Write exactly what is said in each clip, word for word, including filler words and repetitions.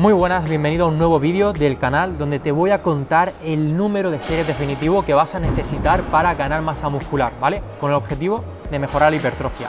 Muy buenas, bienvenido a un nuevo vídeo del canal donde te voy a contar el número de series definitivo que vas a necesitar para ganar masa muscular, ¿vale? Con el objetivo de mejorar la hipertrofia.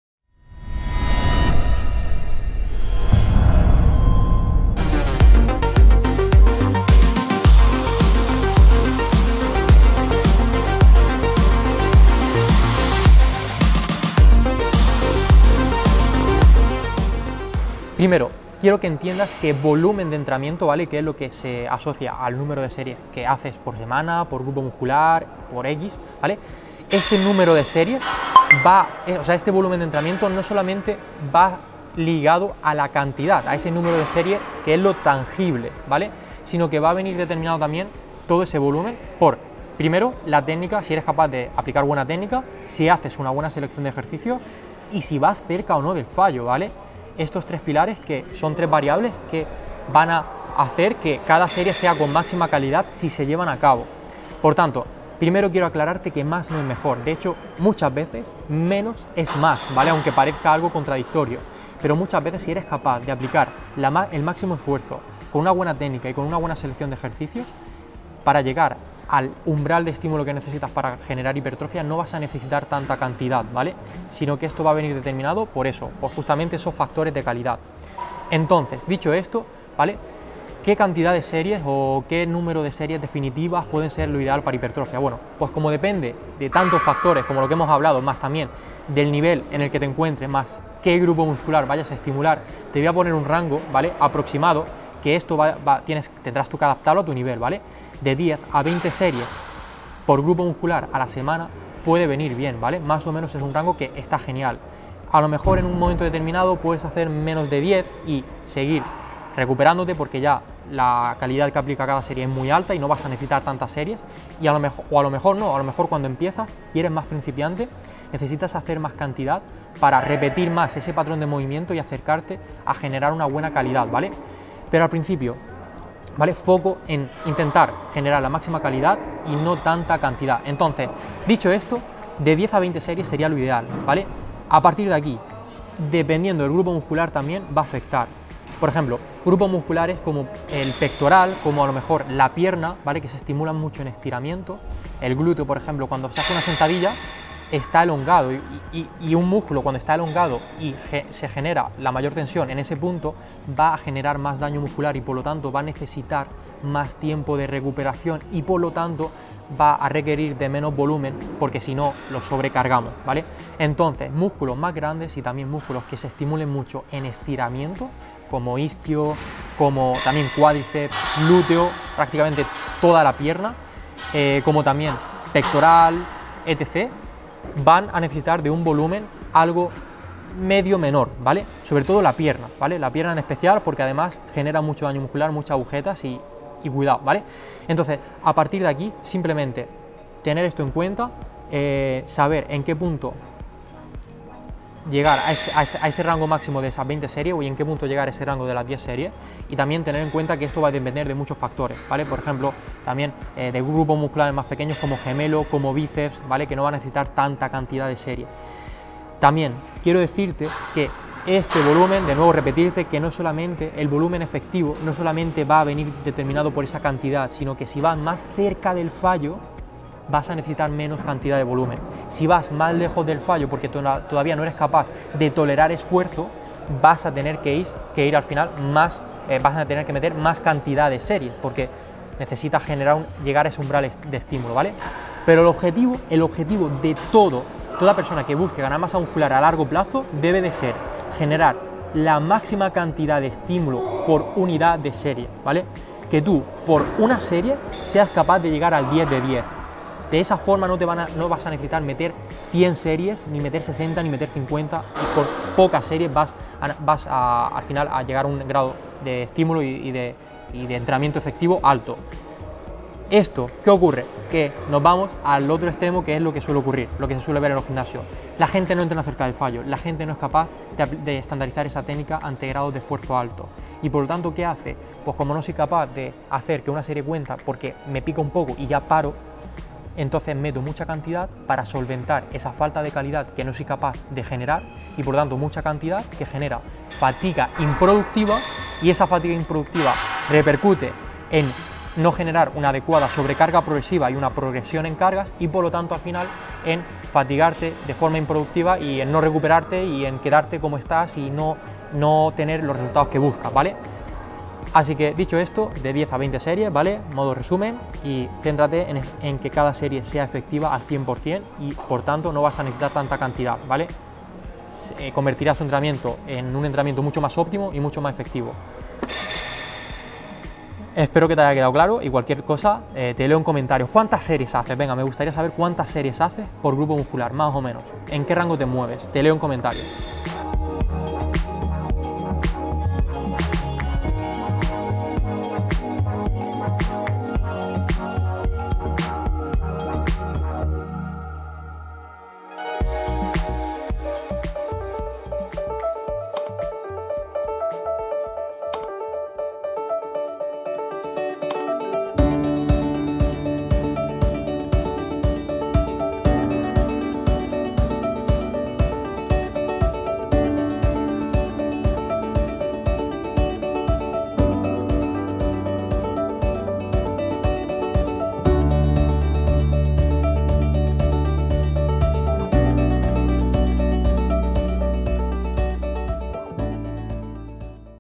Primero, quiero que entiendas que volumen de entrenamiento, ¿vale? Que es lo que se asocia al número de series que haces por semana, por grupo muscular, por X, ¿vale? Este número de series va, o sea, este volumen de entrenamiento no solamente va ligado a la cantidad, a ese número de series que es lo tangible, ¿vale? Sino que va a venir determinado también todo ese volumen por, primero, la técnica, si eres capaz de aplicar buena técnica, si haces una buena selección de ejercicios y si vas cerca o no del fallo, ¿vale? Estos tres pilares que son tres variables que van a hacer que cada serie sea con máxima calidad si se llevan a cabo. Por tanto, primero quiero aclararte que más no es mejor. De hecho, muchas veces menos es más, ¿vale? Aunque parezca algo contradictorio. Pero muchas veces si eres capaz de aplicar la, el máximo esfuerzo con una buena técnica y con una buena selección de ejercicios, para llegar al umbral de estímulo que necesitas para generar hipertrofia no vas a necesitar tanta cantidad, ¿vale? Sino que esto va a venir determinado por eso, por justamente esos factores de calidad. Entonces, dicho esto, ¿vale? ¿Qué cantidad de series o qué número de series definitivas pueden ser lo ideal para hipertrofia? Bueno, pues como depende de tantos factores como lo que hemos hablado, más también del nivel en el que te encuentres, más qué grupo muscular vayas a estimular, te voy a poner un rango, ¿vale? Aproximado, que esto va, va, tienes, tendrás tú que adaptarlo a tu nivel, ¿vale? De diez a veinte series por grupo muscular a la semana puede venir bien, ¿vale? Más o menos es un rango que está genial. A lo mejor en un momento determinado puedes hacer menos de diez y seguir recuperándote porque ya la calidad que aplica cada serie es muy alta y no vas a necesitar tantas series, y a lo mejor, o a lo mejor no, a lo mejor cuando empiezas y eres más principiante necesitas hacer más cantidad para repetir más ese patrón de movimiento y acercarte a generar una buena calidad, ¿vale? Pero al principio, ¿vale? Foco en intentar generar la máxima calidad y no tanta cantidad. Entonces, dicho esto, de diez a veinte series sería lo ideal, ¿vale? A partir de aquí, dependiendo del grupo muscular también va a afectar. Por ejemplo, grupos musculares como el pectoral, como a lo mejor la pierna, ¿vale? Que se estimulan mucho en estiramiento. El glúteo, por ejemplo, cuando se hace una sentadilla, está elongado y, y, y un músculo cuando está elongado y ge, se genera la mayor tensión en ese punto va a generar más daño muscular y por lo tanto va a necesitar más tiempo de recuperación y por lo tanto va a requerir de menos volumen porque si no lo sobrecargamos, ¿vale? Entonces músculos más grandes y también músculos que se estimulen mucho en estiramiento como isquio, como también cuádriceps, glúteo, prácticamente toda la pierna, eh, como también pectoral, etcétera, van a necesitar de un volumen algo medio menor, ¿vale? Sobre todo la pierna, ¿vale? La pierna en especial porque además genera mucho daño muscular, muchas agujetas y, y cuidado, ¿vale? Entonces, a partir de aquí, simplemente tener esto en cuenta, eh, saber en qué punto llegar a ese, a, ese, a ese rango máximo de esas veinte series o en qué punto llegar a ese rango de las diez series y también tener en cuenta que esto va a depender de muchos factores, ¿vale? Por ejemplo, también eh, de grupos musculares más pequeños como gemelo, como bíceps, ¿vale? Que no van a necesitar tanta cantidad de series. También quiero decirte que este volumen, de nuevo repetirte que no solamente el volumen efectivo, no solamente va a venir determinado por esa cantidad, sino que si vas más cerca del fallo, vas a necesitar menos cantidad de volumen. Si vas más lejos del fallo porque todavía no eres capaz de tolerar esfuerzo, vas a tener que ir, que ir al final más, eh, vas a tener que meter más cantidad de series porque necesitas generar un, llegar a ese umbral de estímulo, ¿vale? Pero el objetivo, el objetivo de todo, toda persona que busque ganar masa muscular a largo plazo debe de ser generar la máxima cantidad de estímulo por unidad de serie, ¿vale? Que tú por una serie seas capaz de llegar al diez de diez. De esa forma no, te van a, no vas a necesitar meter cien series, ni meter sesenta, ni meter cincuenta, y por pocas series vas, a, vas a, al final a llegar a un grado de estímulo y, y, de, y de entrenamiento efectivo alto. Esto, ¿qué ocurre? Que nos vamos al otro extremo, que es lo que suele ocurrir, lo que se suele ver en los gimnasios. La gente no entrena cerca del fallo, la gente no es capaz de, de estandarizar esa técnica ante grados de esfuerzo alto. Y por lo tanto, ¿qué hace? Pues como no soy capaz de hacer que una serie cuenta porque me pica un poco y ya paro, entonces meto mucha cantidad para solventar esa falta de calidad que no soy capaz de generar y por lo tanto mucha cantidad que genera fatiga improductiva y esa fatiga improductiva repercute en no generar una adecuada sobrecarga progresiva y una progresión en cargas, y por lo tanto al final en fatigarte de forma improductiva y en no recuperarte y en quedarte como estás y no, no tener los resultados que buscas, ¿vale? Así que dicho esto, de diez a veinte series, ¿vale? Modo resumen, y céntrate en, en que cada serie sea efectiva al cien por cien y por tanto no vas a necesitar tanta cantidad, ¿vale? Se, eh, convertirás tu entrenamiento en un entrenamiento mucho más óptimo y mucho más efectivo. Espero que te haya quedado claro y cualquier cosa eh, te leo en comentarios. ¿Cuántas series haces? Venga, me gustaría saber cuántas series haces por grupo muscular, más o menos. ¿En qué rango te mueves? Te leo en comentarios.